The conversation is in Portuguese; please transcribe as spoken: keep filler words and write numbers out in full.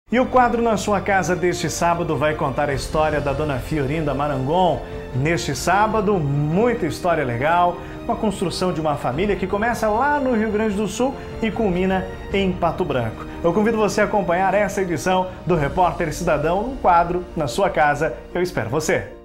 E o quadro Na Sua Casa deste sábado vai contar a história da dona Fiorinda Marangon. Neste sábado, muita história legal, uma construção de uma família que começa lá no Rio Grande do Sul e culmina em Pato Branco. Eu convido você a acompanhar essa edição do Repórter Cidadão no quadro Na Sua Casa. Eu espero você!